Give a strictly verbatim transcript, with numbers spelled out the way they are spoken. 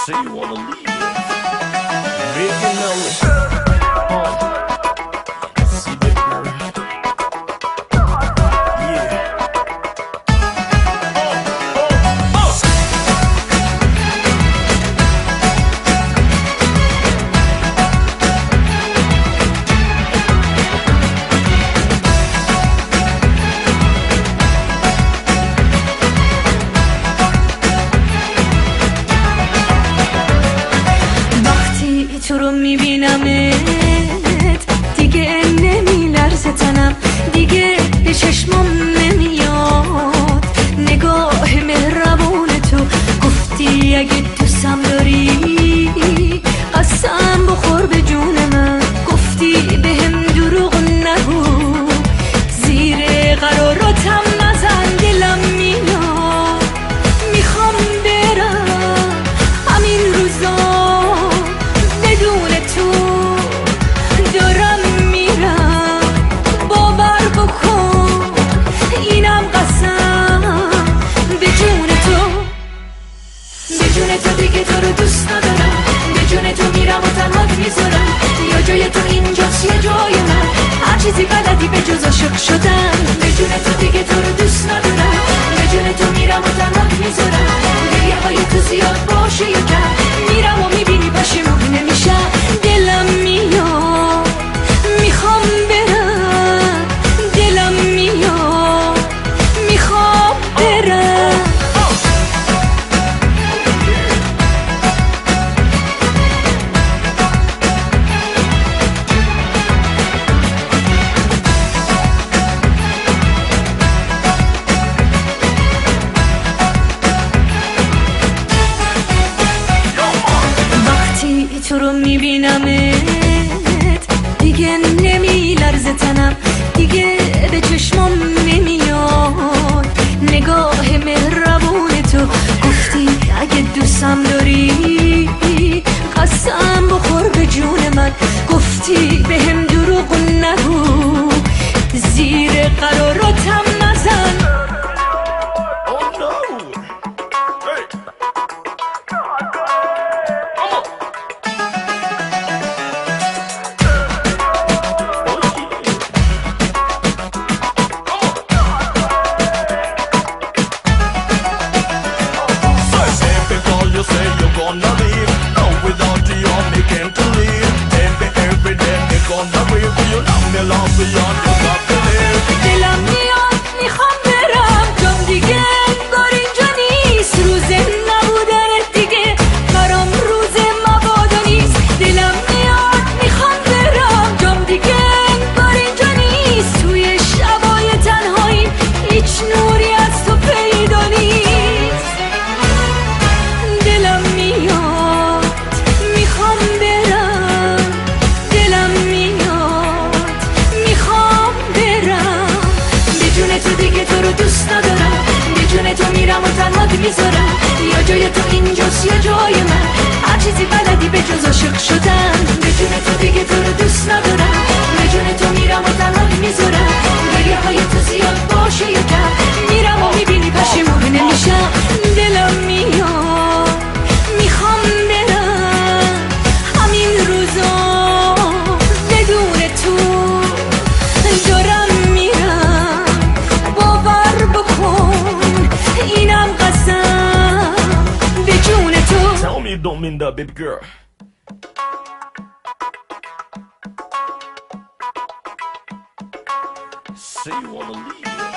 Say you wanna leave. Making out. See the girl. Yeah. تو رو میبینمت دیگه نمیلرزه تنم، دیگه به چشمم نمیاد نگاه مهربون تو. گفتی اگه دوستم داری قسم بخور به جون من، گفتی بهم دروغ نگو زیر قراراتم نزن. دلم میاد میخوام برم همین روزا بدون تو دارم میرم، باور بکن اینم قسم به جون تو. به جون تو دیگه تو رو دوست ندارم، به جون تو میرم و تنهات میذارم. یا جای تو اینجاست یا جای من، هر چیزی بلدی به جز عاشق شدن. به جون تو دیگه تو رو دوست ندارم، به جون تو میرم و تنهات میذارم. گریه های تو زیاد باشه یا کم میرم و میبینی پشیمون نمیشم. دلم میاد میخوام برم، دلم میاد میخوام برم. وقتی تو رو میبینمت دیگه نمیلرزه تنم، دیگه به چشمم نمیاد نگاه مهربون تو. گفتی اگه دوستم داری قسم بخور به جون من، گفتی بهم دروغ نگو زیر قراراتم نزن. Oh no! Hey! You say you're gonna leave, no, without you you're making to leave. Baby, every day you're gonna leave. You love me, love me, you got to live. دلم میاد میخوام برم، جام دیگه انگار اینجا نیست. روز نبودنت دیگه برام روز مبادا نیست. دلم میاد میخوام برم، جام دیگه انگار اینجا نیست. توی شبای تنهایی هیچ نوری از تو پیدا نیست. دلم میاد میخوام برم، دلم میاد میخوام برم. به جون تو دیگه تو رو دوست ندارم، به جون تو میرم و تنهات میذارم. یا جای تو اینجاست یا جای من، هر چیزی بلدی به جز عاشق شدن. به جون تو دیگه تو رو دوست ندارم، به جون تو میرم و تنهات میذارم. گریه های تو زیاد باشه یا کم میرم و میبینی پشیمون نمیشم. دلم میاد میخوام برم همین روزا بدون تو دارم میرم، باور بکن اینم قسم به جون تو. Tell me you don't mean that, baby girl. Say you wanna leave.